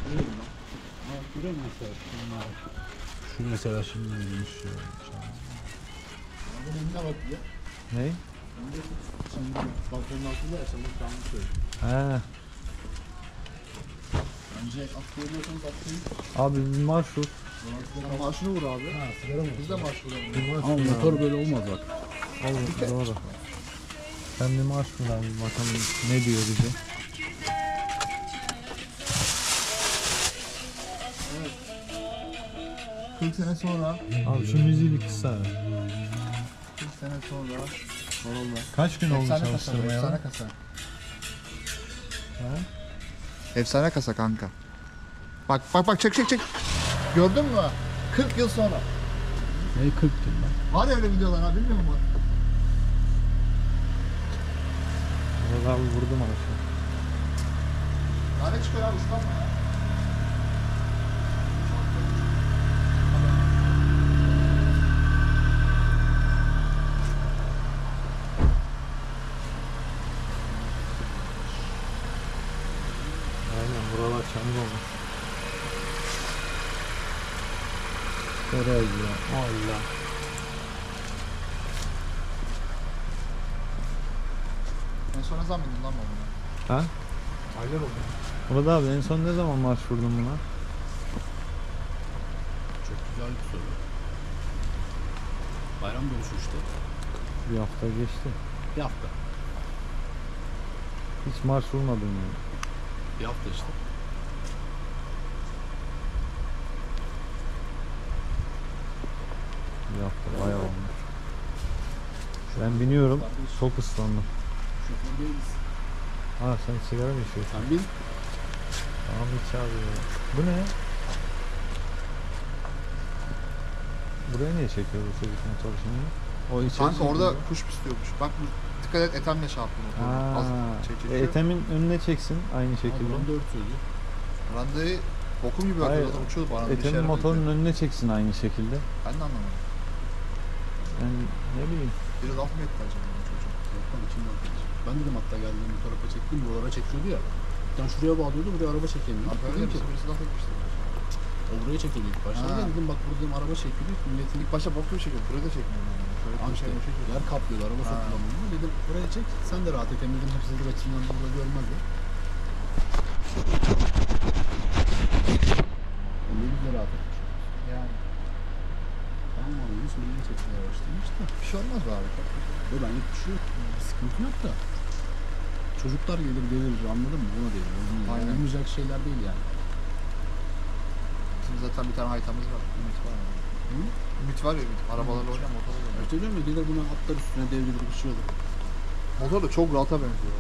Görüyor musun mesela? Şu mesela şimdi neymiş ya? Önünde bak ya. Ne? Şimdi balkonun altında ya, sen bu kalmış öyle. He. Bence atlayabiliyorsanız atlayın. Abi bir marşrut. Maaşını vur abi. Ha, sigara mı? Biz de maaş vuralım. Ama motor böyle olmaz bak. Olur, doğru. Sen bir marşrut abi, bakalım ne diyor bize. 40 sene sonra. Abi şu müziği bir kısa. 40 sene sonra. Corolla. Kaç gün oldu Efsane kasa. çalıştırmaya? Efsane kasa. Ha? Efsane kasa kanka. Bak bak bak, çek çek çek. Gördün mü? 40 yıl sonra. Ne 40 yıl lan? Var ya öyle videolar ha, bilmiyor musun? Orada abi vurdum arası. Tane çıkıyor abi, ıslanma ya. Aynen, buralar çamur olmuş. Garaj ya. Allah. En son ne zaman bindin lan bana? Ha? Aylar oldu. Burada abi en son ne zaman marş vurdun buna? Çok güzel bir soru. Bayram dönüşü işte. Bir hafta geçti. Bir hafta. Hiç marş vurmadın yani. Bir hafta işte. Bir hafta bayağı olmuş. Ben biniyorum. Çok ıslandım. Şoför değiliz. Ha, sen sigara mı içiyorsun? Sen bin. Tamam, iç abi ya. Bu ne? Buraya niye çekiyor bu çocuk motoru şimdi? O içeri Kanka çekiyor. orada kuş pisliyormuş. Bak bu, dikkat et, etemle şey yaptı motoru. Az çekiyor. Etemin önüne çeksin aynı şekilde. Adam 4 söylüyor. Randayı bokum gibi Hayır, ördü, uçuyordu bana. Etemin motorun önüne çeksin aynı şekilde. Ben de anlamadım. Yani ne bileyim. Biri laf mı etti acaba bu çocuğa? Yok lan, içim yok. Ben dedim hatta geldiğim bu tarafa çektim. Buralara çekiyordu ya. Bir tane şuraya bağlıyordu, buraya araba çekelim. Abi öyle Dedim ki, birisi laf etmiştir. o buraya çekiyordu ilk başta. Ha. Dedim bak burada dedim, araba çekiyordu. Milletin İlk başta bokuyu çekiyor, burayı da çekmiyor yani. Şöyle Abi bir işte şey bir şey çekiyor. yer kaplıyordu, araba Ha. sokulamıyor. Dedim oraya çek, sen de rahat et. Hem dedim hepsi de açısından burada görmez ya. Emre'yi de rahat etmiş. Yani Tamam abi, Yunus Emre'yi çekmeye başlamış da. bir şey olmaz be abi. Yo, benlik bir şey yok. Bir sıkıntı yok da. Çocuklar gelir gelir, anladın mı? Ona değil. Aynen. Olmayacak şeyler değil yani. Bizim zaten bir tane haytamız var. Ümit var ya. Hı? Ümit var ya, Ümit. Arabalarla oynayan motorla oynayan. İşte diyorum ya, gelir buna atlar üstüne devrilir bir şey olur. Motor da çok rahata benziyor.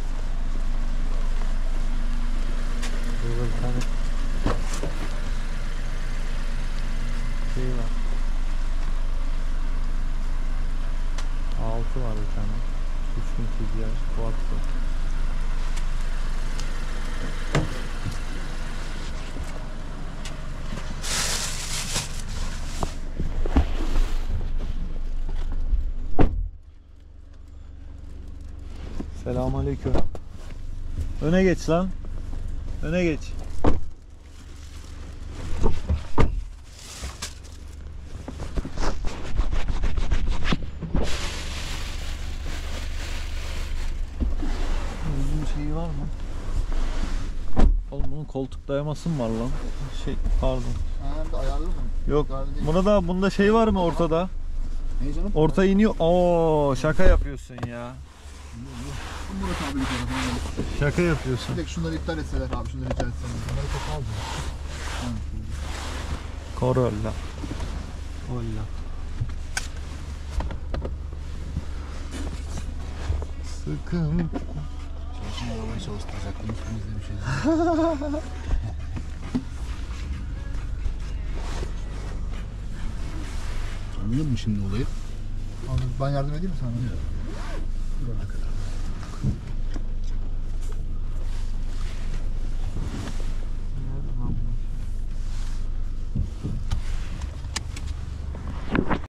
Burada bir tane şey var. Altı var bir tane. 3000 TDI Quattro. Selamünaleyküm. Öne geç lan. Öne geç. Uzun şeyi var mı? Oğlum bunun koltuk dayaması mı var lan? Pardon. Ha, bir de ayarlı mı? Yok. Ayarlı değil. Bunda şey var mı ortada? Ne canım? Orta iniyor. Oo, şaka yapıyorsun ya. Murat abi yukarı. Şaka yapıyorsun. Bir tek şunları iptal etseler abi, şunları rica etsem. Bunları çok aldı. Corolla. Olla. Sıkın. Çalışın arabayı çalıştıracaktım. Üstümüzde bir şey. Anladın mı şimdi olayı? Abi ben yardım edeyim mi sana? Burana kadar.